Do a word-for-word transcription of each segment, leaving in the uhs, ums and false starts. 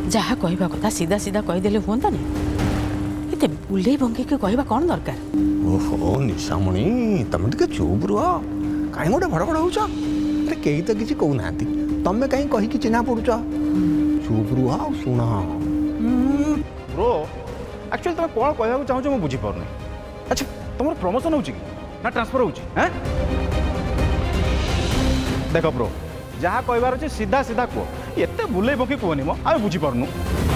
जहा कहवा कथा सीधा सीधा कहीदेले हुआ नहीं बुले बंगे कहवा कौन दरकार। ओहो निशामणी तुम टे चुप रुह कहीं गोटे भड़बड़ हो अरे कई तो किसी कहूना तमें कहीं कहीकि चिन्हा पड़ुच चुप रुह शुण ब्रो एक्चुअली तुम कौन कहवा चाहो मुझे बुझीपार अच्छा तुम प्रमोशन हो ना ट्रांसफर हो देख ब्रो जहाँ कहबार अच्छे सीधा सीधा कह एत बुले बकी कहनी मो आम बुझीपारनु।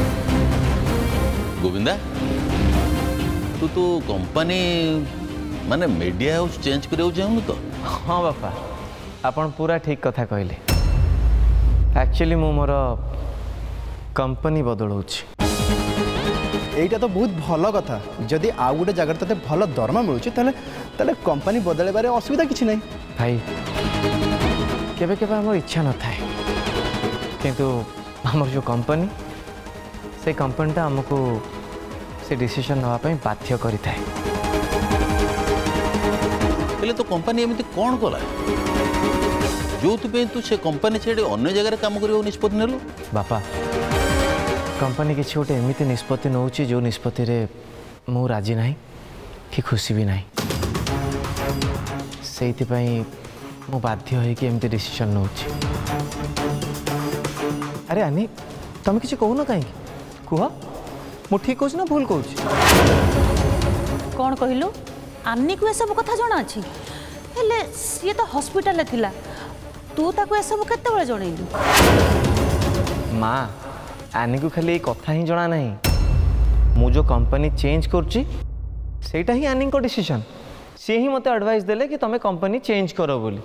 गोविंदा तू तो कंपनी माने मीडिया हाउस चेंज करियो चाहनु तो। हाँ बापा आपन पूरा ठीक कथा कहले एक्चुअली मु मोर कंपनी बदलौछि। एटा तो बहुत भल कथा जदि आउ गोटे जगह ते भल दरमा मिलूँ ताले ताले कंपनी बदलबारे असुविधा किछि नहीं भाई केबे केबे हमर इच्छा न थाए किंतु हमर जो कंपनी से कंपनीटा हमको से डिसीजन नवा पई बाध्य करि थाए। पहले तो कंपनी एमती कौन कला जो तू से कंपनी छाड़ी अन्य जगह काम कर निष्पत्ति नेलु। बापा कंपनी किसी गोटे एमती निष्पत्ति नौची जो निष्पत्ति रे मु राजी नहीं कि खुशी भी नहीं से मु बाध्य होइकि एमती डिसीजन नौची। अरे आनी तुम किसी कहून कहीं कह मु ठीक कहूँ ना भूल कहूँ कौन कहलु आनी को सब कथा जना अछि हेले सी तो हॉस्पिटल थिला तू ताको ए सब केते बेले जणैलु। माँ आनी को खाली कथा ही जना नहीं मु जो कंपनी चेंज करची सेटा ही आनी को डिसीजन सी ही मते एडवाइस देले कि तमे कंपनी चेंज करो बोली।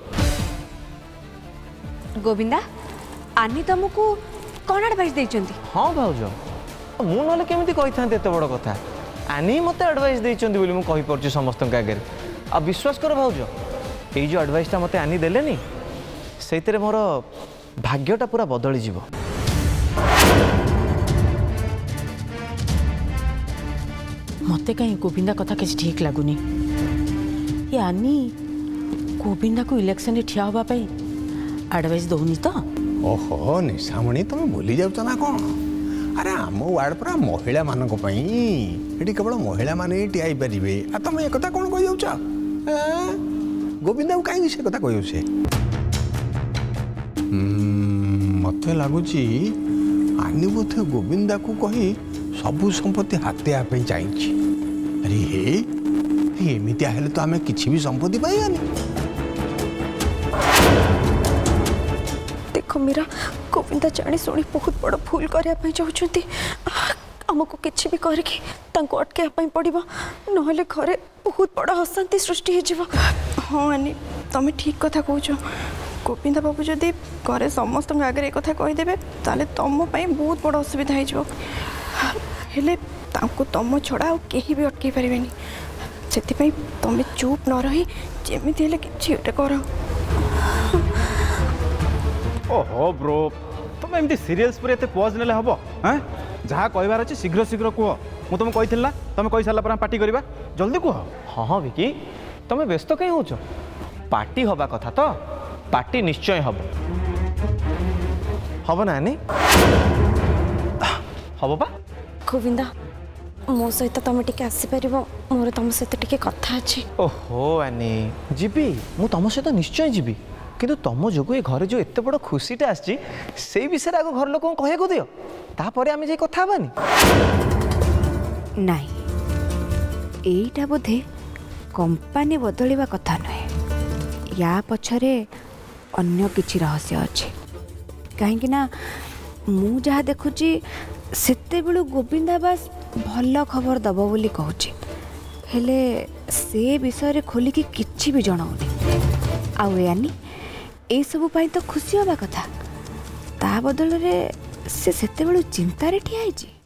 गोविंदा आनी तुमको कौन एडवाइस देइचंती। हाँ भाउज मु नले केमिति कहि थांते एते बड़ कथा आनी मते एडवाइस देइचंती बोली मु कहि परची समस्त के आगे आ विश्वास कर भाउज ए जो एडवाइसटा मते आनी देलेनी सेतिरे मोर भाग्यटा पूरा बदली जीवो। मते कहीं गोविंदा कथा किसी ठीक लगुनि ये आनी गोविंदा को इलेक्शन ठिया होगा एडवाइस दौनी तो। ओहो निशामणी तुम भूली जाऊच ना कौन अरे आम वार्ड पूरा महिला मान केवल महिला मैंने ठिया पारे आ तुम एक कौन कही जाऊच गोविंदा को कहीं से कथा कही से मत लगुच आनी बोधे गोविंदा को कही सबू संपत्ति हाथे आप चाहिए। अरे हे एमती हेल्ले तो आम कि भी संपत्ति पाइबानी। देखो मेरा गोविंदा जानी शुणी बहुत बड़ भूल करने चाहते आमको किसी भी करके अटकवा पड़ो ना घरे बहुत बड़ अशांति सृष्टि हो। हाँ आनी तुम ठीक कथा कौच गोविंदा बाबू जदि घरे समस्त आगे एक कहीदेवे ताले तुम बहुत बड़ असुविधा हो हेले तांको तुम छड़ा आ कहीं भी अटकई पारे से तुम चुप न रही जमीती हेले किछि गोटे कर। ओहो ब्रो तुम एमती सीरियस पर एते पॉज नेले हबो हैं जहाँ कहबार अछि शीघ्र शीघ्र कह मु तुम कही ना तुम कही सारा पर पार्टी करबा जल्दी कह। हाँ हाँ विकी तुम व्यस्त कहीं होच पार्टी हवा कथा तो पार्टी निश्चय हम हम ना नहीं हम बा गोविंदा मो सहित तुम टिके आसीपर मोर तुम सहित टिके कथा अछि। ओहो आनी जीबी मु तुम सहित निश्चय जीबी किंतु तुम जो ये घर जो एत बड़ खुशीटा आसी से विषय आग घर लोक कह दियो तापर आम जा कथा हबानी नहीं एटा बोधे कंपनी बदलवा कथा नुहे या पछरे अन्य किछि रहस्य अच्छे कहीं ना मु जहाँ देखुची सेते बेलू गोविंदा बास भल खबर दब बोली कहूची हेले से विषय खोलिकी किछि भी जनाऊनी आउ यानी ए सबु पाई तो खुशी हवा कथा ता बदल रे से सेते बेलू चिंतारे ठिया